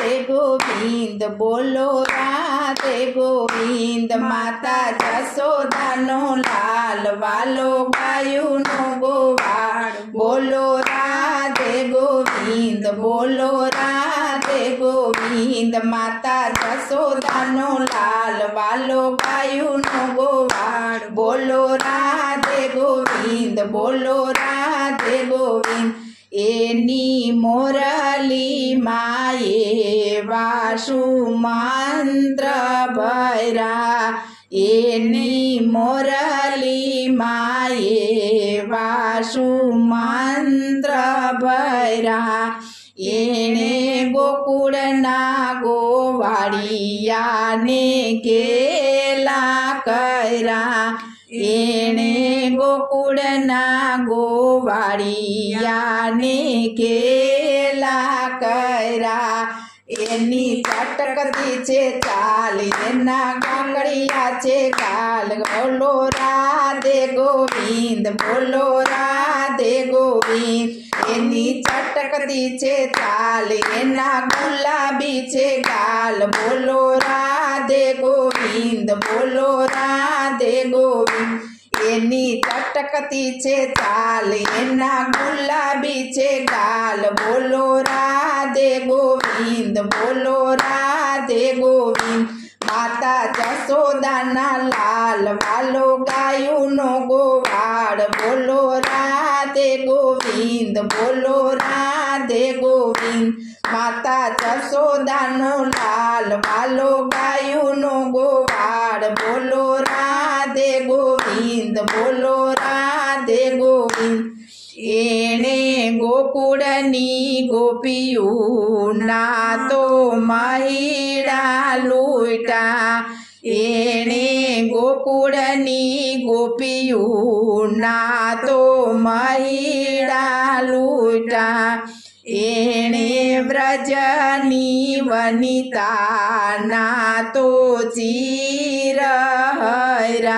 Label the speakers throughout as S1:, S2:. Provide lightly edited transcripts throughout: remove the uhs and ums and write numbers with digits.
S1: राधे गोविंद बोलो राधे गोविंद। माता जसोदानो लाल वालो गायूनो गोवाळ बोलो राधे गोविंद बोलो राधे गोविंद। माता जसोदानो लाल वालो गायूनो गोवाळ बोलो राधे गोविंद बोलो राधे गोविंद। एनी मोरली माये वासु मंत्र भैरा एनी मोरली माये वासु मंत्र भैरा। एने गोकुळना गोवाळिया ने केला कैरा एने गोकुळना गोवाळिया ने केला कैरा। एनी चटकतीचे चाल एना गागड़ियाचे गाल बोलो राधे गोविंद बोलो राधे गोविंद। एनी चटकतीचे चाल एना गुलाबीचे गाल बोलो राधे गोविंद बोलो राधे गोविंद। एनी चटकतीचे चाल एना गुलाबीचे गाल बोलो राधे गोविंद बोलो राधे गोविंद। माता जसोदाना लाल वालो गायूनो गोवाळ बोलो राधे गोविंद बोलो राधे गोविंद। माता जसोदानो लाल वालो गायूनो गोवाळ बोलो राधे गोविंद बोलो राधे गोविंद। एने गोकुळनी गोपियूना तो महिडा लुटा एने गोकुळनी गोपियूना तो महिडा लुटा। एने व्रजनी वनिता ना तो चीर हैरा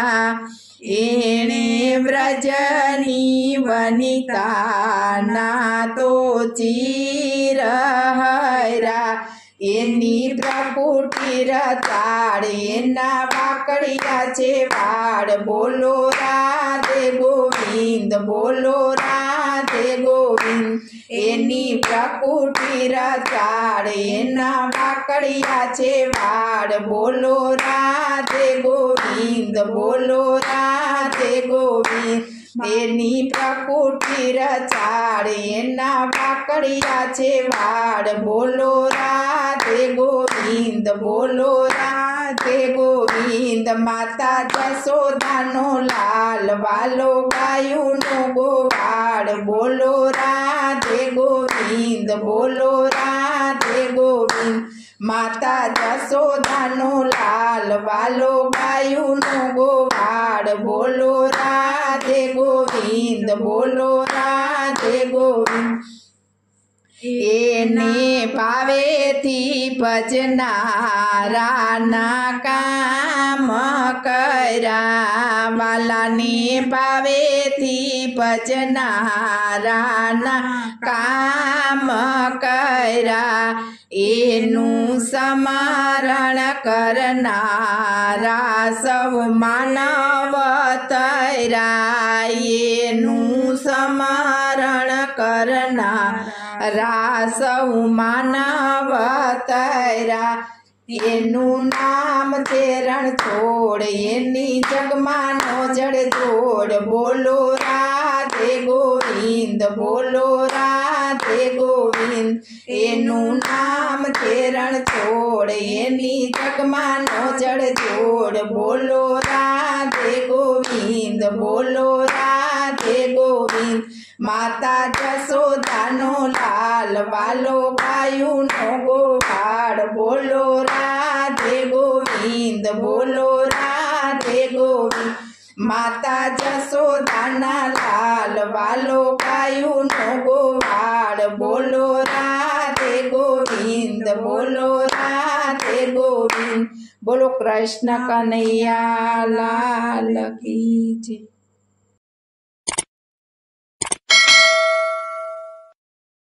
S1: एने व्रजनी वनिता ना तो चीर हैरा। एनी प्रकुटीर ताड़ एना वाकड़ियाचे वाड़ बोलो राधे गोविंद बोलो राधे गोविंद। एनी प्रकुटीर ताड़ एना वाकड़ियाचे वाड़ बोलो राधे गोविंद बोलो राधे गोविंद। एनी प्रकुटीर ताड़ एना वाकड़ियाचे वाड़ बोलो राधे गोविंद बोलो राधे गोविंद। माता जसोदानो लाल वालो गायूनो गोवाळ बोलो राधे गोविंद बोलो राधे गोविंद। माता जसोदानो लाल वालो गायूनो गोवाळ बोलो राधे गोविंद बोलो राधे गोविंद। एने पावेथी भजनारा ना काम करा वालाने पावेथी भजनारा ना काम करा। एनु स्मरण करनारा सौ मानव तैरा एनु स्मरण करनारा सौ मानव तैरा। एनु नाम चरण छोड़ एनी जगमानो जड़ जोड़ बोलो राधे गोविंद बोलो राधे गोविंद। एनु नाम चरण छोड़ एनी जगमानो जड़ जोड़ बोलो राधे गोविंद बोलो राधे गोविंद। माता जसोदानो लाल वालो गायूनो गोवाळ बोलो राधे गोविंद बोलो राधे गोविंद। माता जसोदाना लाल वालो गायूनो गोवाळ बोलो राधे गोविंद बोलो राधे गोविंद। बोलो कृष्ण कन्हैया लाल की जय।